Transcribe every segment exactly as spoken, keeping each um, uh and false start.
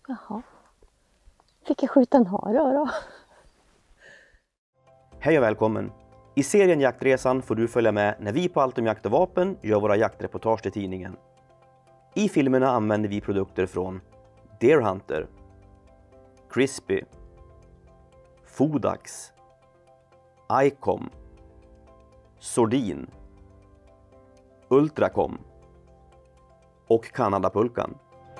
Jaha. Fick jag skjuta en hare då? Hej och välkommen! I serien Jaktresan får du följa med när vi på Allt om jakt och vapen gör våra jaktreportage till tidningen. I filmerna använder vi produkter från Deer Hunter, Crispy, Fodax, Icom, Sordin, Ultracom och Kanadapulkan.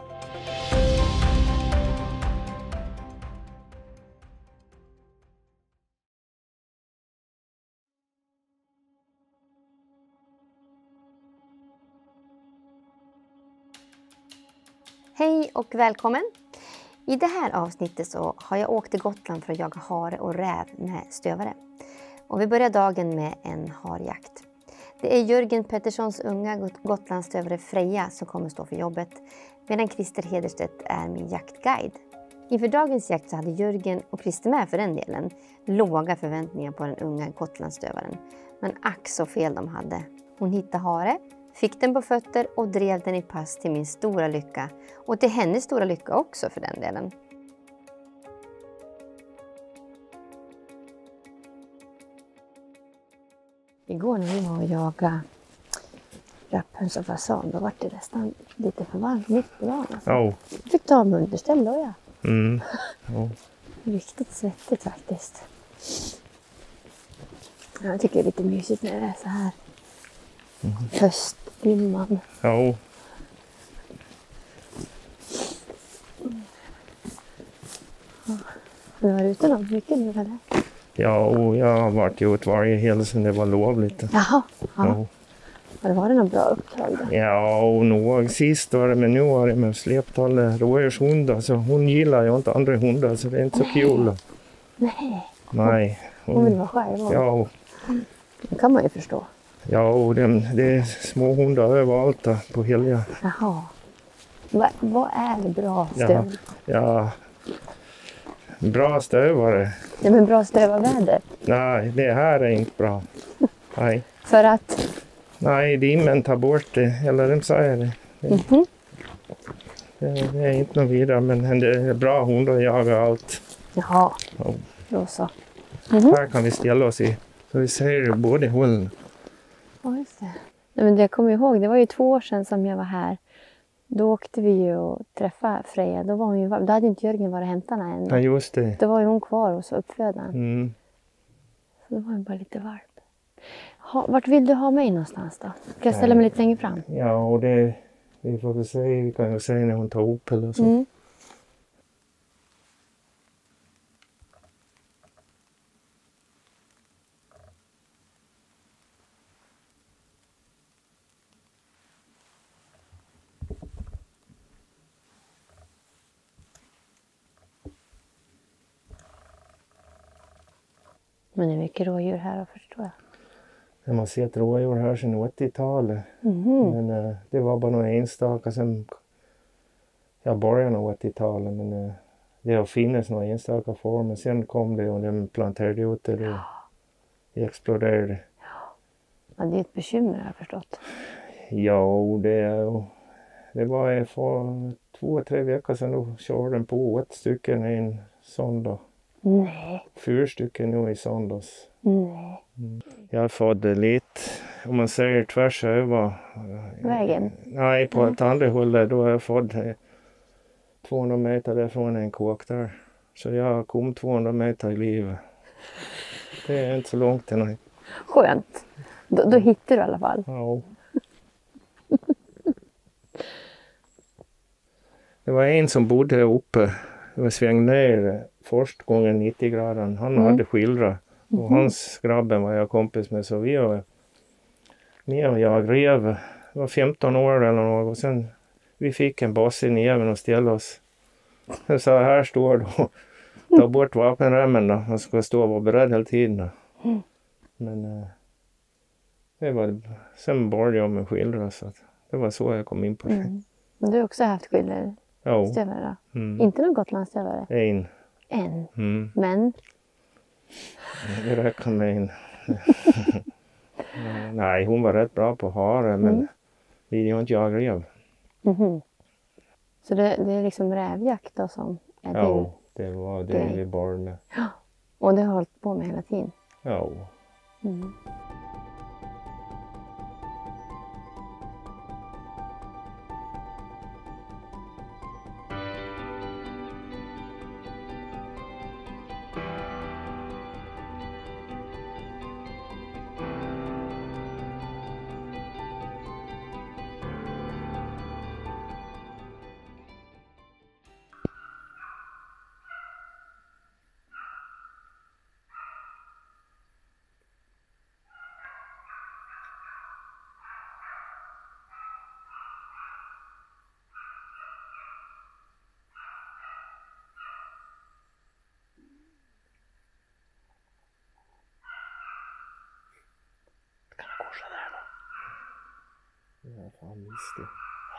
Hej och välkommen! I det här avsnittet så har jag åkt till Gotland för att jaga hare och räv med stövare. Och vi börjar dagen med en harjakt. Det är Jörgen Petterssons unga Gotlandsstövare Freja som kommer stå för jobbet, medan Christer Hederstedt är min jaktguide. Inför dagens jakt så hade Jörgen och Christer med för den delen låga förväntningar på den unga Gotlandsstövaren. Men ack så fel de hade. Hon hittade hare, fick den på fötter och drev den i pass till min stora lycka. Och till hennes stora lycka också för den delen. Igår när vi var och jagade rapphöns och fasan, då var det nästan lite för varmt mitt på dagen. Alltså. Oh. Jag fick ta med underställ då, ja. Mm. Oh. Riktigt svettigt faktiskt. Jag tycker det är lite mysigt när det är så här. Mm. Höstdimman. Ja. Oh. Har du varit ute något mycket nu eller? Ja, och jag har varit ute varje helg sedan det var lovligt. Jaha. Ja. Ja. Har det varit något bra uppdrag då? Ja, och nog sist var det, men nu var det med släptal rådjurshundar, så hon gillar ju inte andra hundar, så det är inte så kul. Nej. Nej. Hon, hon vill vara själv. Hon. Ja. Och, det kan man ju förstå. ja, och det, det är små hundar överallt där på helger. Jaha. Va, vad är bra stöv? Ja, ja. Bra stövare. Ja, men bra stövarväder? Nej, det här är inte bra. Nej. För att? Nej, dimmen tar bort det, eller de säger det. Det, mm-hmm. det, det är inte något vidare, men det är bra hundar jagar allt. Jaha, ja. Då så. Mm-hmm. Här kan vi ställa oss i, så vi ser både hållen. Ja, just det. Nej, men det jag kommer ihåg, det var ju två år sedan som jag var här. Då åkte vi ju och träffade Freja. Då, var hon ju, då hade inte Jörgen varit och hämtat henne än. Ja, just det. Då var ju hon kvar hos uppfödaren. Mm. Så då var hon bara lite varmt. Ha, vart vill du ha mig någonstans då? Ska jag ställa mig lite längre fram? Ja, och det vi får väl se. Vi kan ju se när hon tar upp eller så. Mm. Men det är mycket rådjur här, då förstår jag. Jag har sett rådjur här sedan åttiotalet. Mm-hmm. Men uh, det var bara några enstaka sen jag började av åttiotalet. Men uh, det har funnits några enstaka former. Sen kom det och de planterade ut det. Det, det exploderade. Ja, det är ett bekymmer har jag förstått. Ja, det, det var för två, tre veckor sedan då körde den på åtta stycken i en söndag. Nej. Fyra stycken nu i söndags. Nej. Mm. Jag har fått det lite, om man säger tvärs över. Vägen? Nej, på ett andra hållet då har jag fått tvåhundra meter därifrån en kåk där. Så jag har kommit tvåhundra meter i livet. Det är inte så långt än. Skönt. Då, då hittar du i alla fall. Ja. Det var en som bodde uppe. Det var sväng ner första gången nittio grader. Han mm. hade skildrat. Och mm-hmm. hans grabben var jag kompis med. Så vi och, vi och jag rev. Det var femton år eller något. Och sen vi fick en bass i näven och ställde oss. Sen sa här står du. Ta bort vapenremmen då. Man ska stå och vara beredd hela tiden. Mm. Men uh, det var, sen började jag med skildra. Så att det var så jag kom in på det. Mm. Men du har också haft skildrar? Ja. Stövare då? Mm. Inte någon Gotlandsstövare? En. En? Mm. Men? Det räcker med en. Nej, hon var rätt bra på hare, men mm. vi är ju inte jag rev. Mm-hmm. Så det, det är liksom rävjakt då som är din? Ja, det var det vi började med. Ja, och det har hållit på med hela tiden? Ja. Mm. Ja, fan visst det.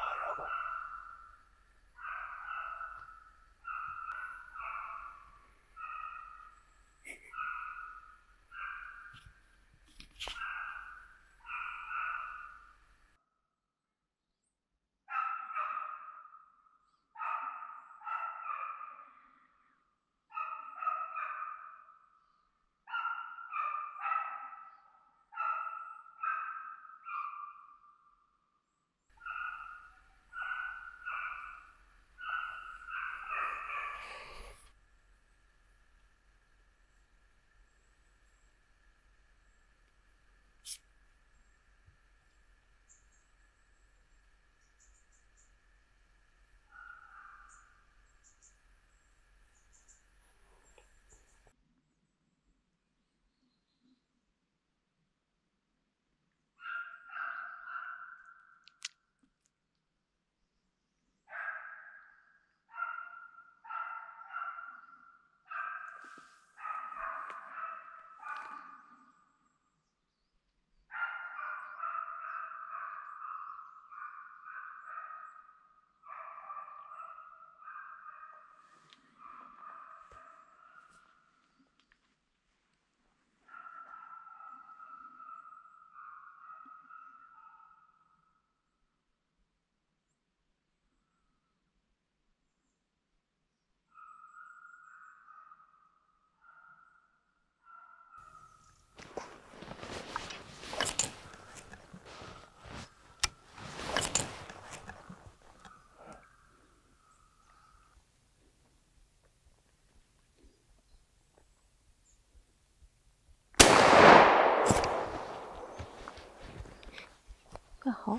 Jaha.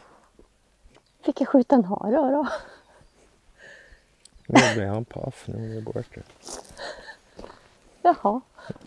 Fick jag skjuta en hare då? Nu blir han paff, nu är det borta. Jaha.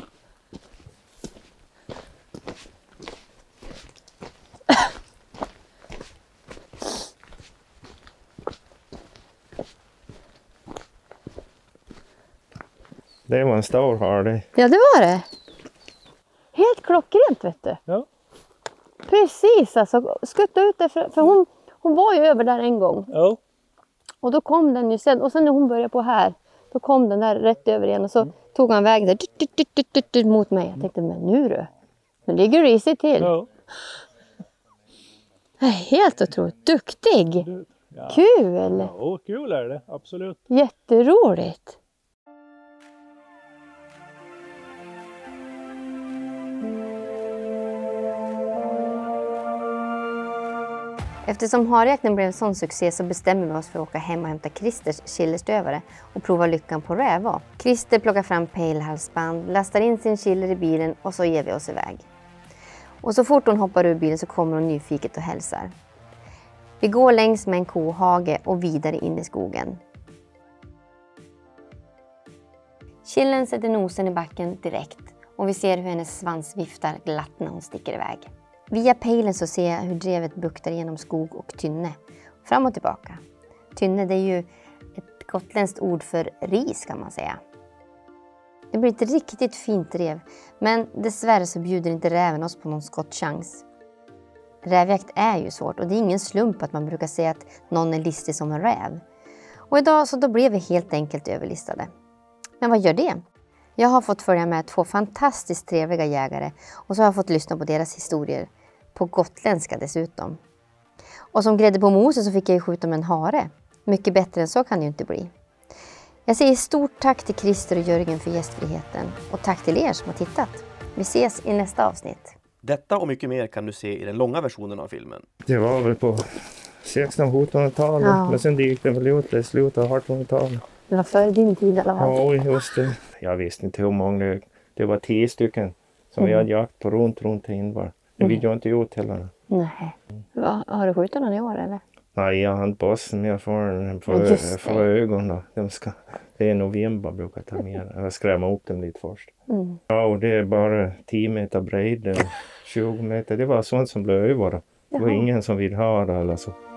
Det var en stor hare. Ja, det var det. Helt klockrent, vet du. Ja. Precis, alltså. Skutta ut det, för, för hon, hon var ju över där en gång. Ja. Och då kom den ju sen, och sen när hon började på här, då kom den där rätt över igen och så mm. tog han vägen där dyt, dyt, dyt, dyt, dyt, mot mig. Jag tänkte, men nu du, nu ligger du i sig till. Ja. Helt otroligt, duktig. Ja. Kul. Ja, kul är det, absolut. Jätteroligt. Eftersom harjakten blev en sån succé så bestämmer vi oss för att åka hem och hämta Christers chillerstövare och prova lyckan på räva. Christer plockar fram pejlhalsband, lastar in sin chiller i bilen och så ger vi oss iväg. Och så fort hon hoppar ur bilen så kommer hon nyfiket och hälsar. Vi går längs med en kohage och vidare in i skogen. Chillen sätter nosen i backen direkt och vi ser hur hennes svans viftar glatt när hon sticker iväg. Via pejlen så ser jag hur drevet buktar genom skog och tynne, fram och tillbaka. Tynne, det är ju ett gotländskt ord för ris kan man säga. Det blir ett riktigt fint rev, men dessvärre så bjuder inte räven oss på någon skottchans. Rävjakt är ju svårt och det är ingen slump att man brukar säga att någon är listig som en räv. Och idag så då blev vi helt enkelt överlistade. Men vad gör det? Jag har fått följa med två fantastiskt trevliga jägare och så har jag fått lyssna på deras historier. På gotländska dessutom. Och som grädde på moset så fick jag ju skjuta med en hare. Mycket bättre än så kan det ju inte bli. Jag säger stort tack till Christer och Jörgen för gästfriheten. Och tack till er som har tittat. Vi ses i nästa avsnitt. Detta och mycket mer kan du se i den långa versionen av filmen. Det var väl på sextonhundratalet, Ja. men sen gick det väl ut i slutet av artonhundratalet. Det var före din tid i alla fall. Ja, just det. Jag visste inte hur många det, det var tio stycken som vi hade jakt på runt, runt Hindbar. Det vill jag inte gjort heller. Nej. Va, har du skjutit någon i år eller? Nej, jag har inte bossen med för, för, Ja, just det. för ögonen. De ska, det är november brukar jag ta med. Jag skrämmer upp dem lite först. Mm. Ja, och det är bara tio meter bred och tjugo meter. Det var sånt som blev över. Det var Jaha. ingen som vill ha det eller så.